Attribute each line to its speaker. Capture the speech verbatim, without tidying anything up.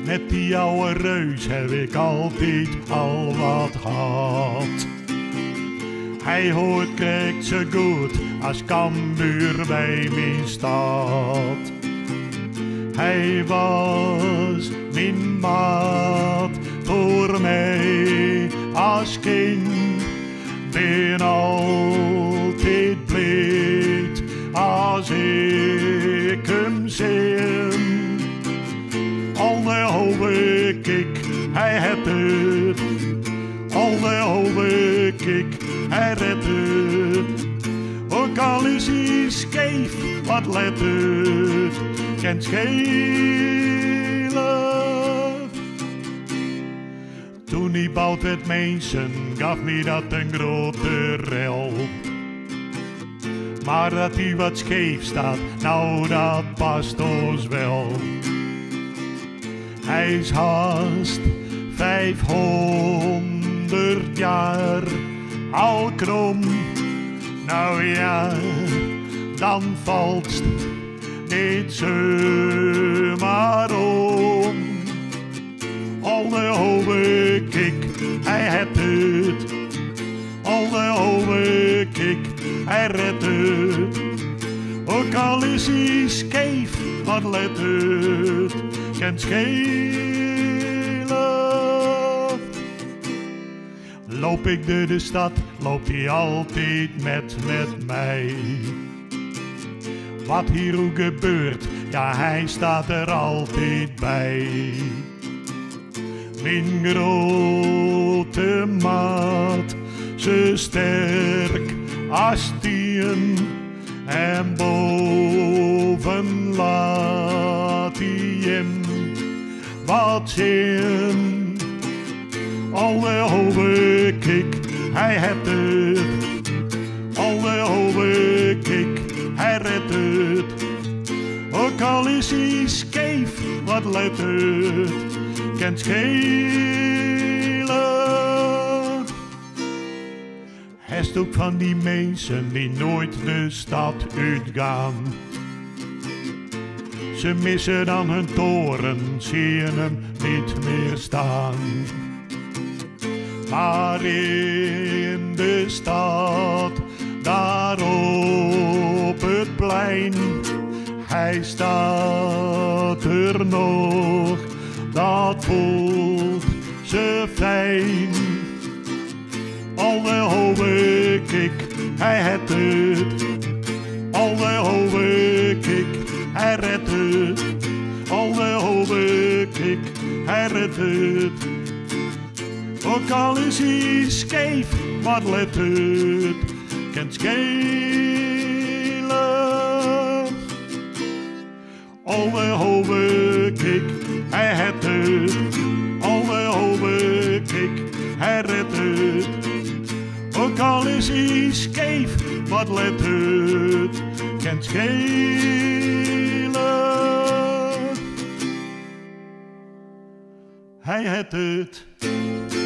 Speaker 1: Met die oude reus heb ik altijd al wat gehad. Hij hoort krijgt zo goed als Cambuur bij mijn stad. Hij was mijn maat voor mij als kind. Ben altijd blij als ik hem zie. Al de hoop ik, hij heeft het. Al de hoop ik, hij redt het. Ook al is hij scheef, wat let het. Kan schelen. Toen hij bouwt werd mensen, gaf me dat een grote rel. Maar dat hij wat scheef staat, nou dat past ons wel. Hij is haast vijfhonderd jaar al krom. Nou ja, dan valt niet zomaar om. Al de hoop ik, hij heeft het. Al de hoop ik, hij redt het. Ook al is hij scheef, wat let het. Kan schelen. Loop ik door de stad, loopt hij altijd met, met mij. Wat hier ook gebeurt, ja hij staat er altijd bij. Mijn grote maat, ze sterk als tien. En boven laat hij hem wat zien. Al de hoop ik, hij heeft het. Al de hoop ik, hij redt het. Ook al is hij scheef, wat let het. Kan schelen. Hij is ook van die mensen die nooit de stad uitgaan. Ze missen dan hun toren, zien hem niet meer staan. Maar in de stad, daar op het plein, hij staat er nog, dat voelt ze fijn. Al de hoop ik, hij heeft het. Al de hoop ik, hij redt het. Al de hoop ik, hij redt het. Ook al is hij scheef, wat let het. Kan schelen. Al de hoop ik, hij heeft het. Al de hoop ik, hij redt het. Ook al is hij scheef, wat let het. Kan schelen. Hij heeft het.